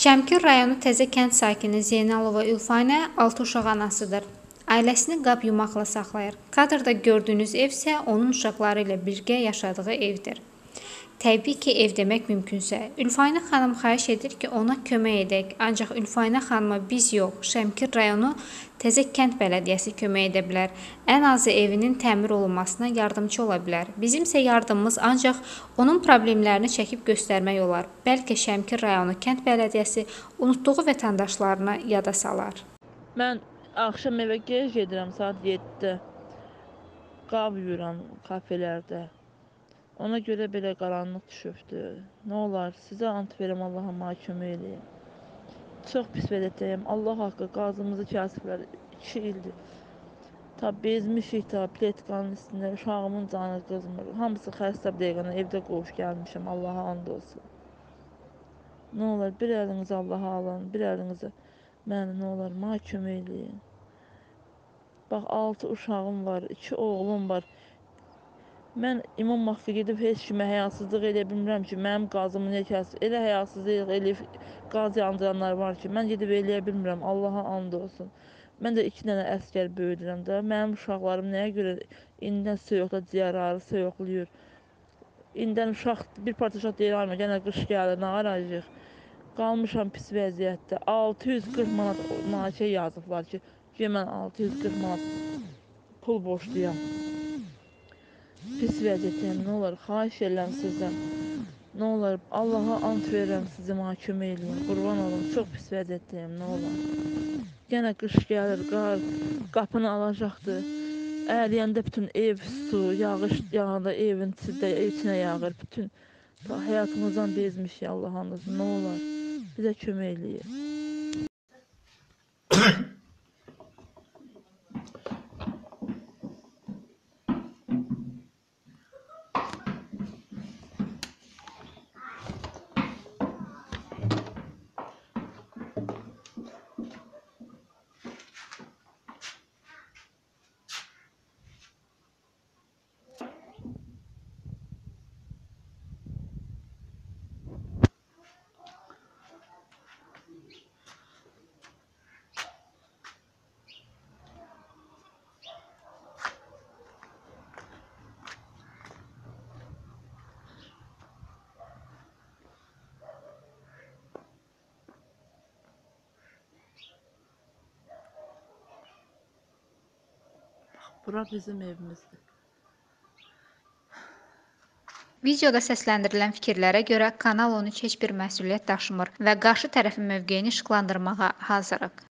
Şəmkir rayonu Təzəkənd sakini Zeynalova Ülfanə 6 uşaq anasıdır. Ailəsini qab yumaqla saxlayır. Kadrda gördüyünüz ev isə onun uşaqları ilə birgə yaşadığı evdir. Təbii ki, ev demək mümkünsə. Ülfanə xanım xahiş edir ki, ona kömək edək. Ancaq Ülfanə xanıma biz yox, Şəmkir rayonu Təzəkənd bələdiyyəsi kömək edə bilər. Ən azı evinin təmir olunmasına yardımcı ola bilər. Bizimsə yardımımız ancaq onun problemlərini çəkib göstərmək olar. Bəlkə Şəmkir rayonu kənd bələdiyyəsi unutduğu vətəndaşlarına yada salar. Mən axşam evə gec gedirəm saat 7-də. Qab yuyuram kafelərdə. Ona görə belə qaranlıq düşübdür. Nə olar, sizə ant verim, Allaha mənə kömək edin. Çox pis vəziyyətdəyim. Allah haqqı qazımızı kəsiblər. 2 ildir. Ta bezmişik, ta pletkanın üstündə uşağımın canı qızmır. Hamısı xəstə bir dəqiqədən evdə qovuş gəlmişəm. Allaha and olsun. Nə olar, bir əlinizi Allaha alın, bir əlinizi mənə nə olar, mənə kömək edin. Bax, 6 uşağım var, 2 oğlum var. Mən imam haqqı gedib heç kimə həyasızlıq edə bilmirəm ki, mənim qazımı niyə kəsir? Elə həyasızlıq eləyib qaz yandıranlar var ki, mən gedib eləyə bilmirəm, Allaha and olsun. Mən də 2 dənə əsgər böyüdürəm də, mənim uşaqlarım nəyə görə indidən soyuqda ciyər ağrı soyuqlayır. İndən uşaq, bir parça uşaq deyir, ayma, yenə qış gəlir, nə arayacaq? Qalmışam pis vəziyyətdə, 640 manat yazıblar ki, mən 640 manat pul borcluyam. Pis vəziyyətdəyim, nə olar, xahiş edirəm sizdən. Nə olar, Allaha ant verirəm sizi, mənə kömək edin, qurban olun, çox pis vəziyyətdəyim, nə olar. Yenə qış gəlir, qar, qapını alacaqdır. Əriyəndə bütün ev, su, yağış yağanda evin içinə yağır, bütün həyatımızdan bezmişik, Allaha and olsun, nə olar, bizə kömək edin. Bura bizim evimizdir. Videoda səsləndirilən fikirlərə görə Kanal 13 heç bir məsuliyyət daşımır və qarşı tərəfin mövqeyini işıqlandırmağa hazırıq.